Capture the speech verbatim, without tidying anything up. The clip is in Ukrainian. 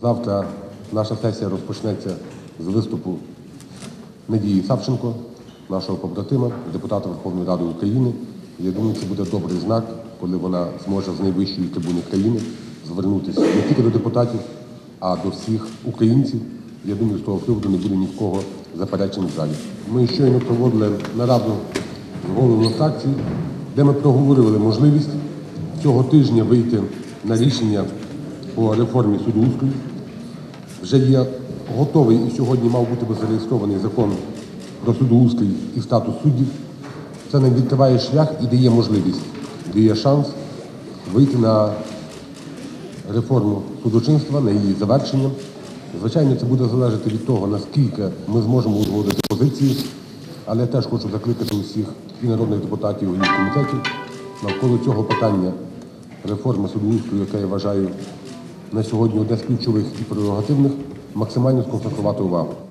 Завтра наша сесія розпочнеться з виступу Надії Савченко, нашого побратима, депутата Верховної Ради України. Я думаю, це буде добрий знак, коли вона зможе з найвищої трибуни країни звернутися не тільки до депутатів, а до всіх українців. Я думаю, з того приводу не буде ні в кого заперечень в залі. Ми щойно проводили нараду з головами фракцій, де ми проговорили можливість цього тижня вийти на рішення по реформі судоустрою. Вже є готовий і сьогодні мав бути зареєстрований закон про судоустрій і статус суддів. Це нам відкриває шлях і дає можливість, дає шанс вийти на реформу судочинства, на її завершення. Звичайно, це буде залежати від того, наскільки ми зможемо узгодити позиції, але теж хочу закликати усіх і народних депутатів, і комітетів навколо цього питання реформи судоустрою, яке я вважаю на сьогодні одне з ключових і прерогативних, максимально сконцентрувати увагу.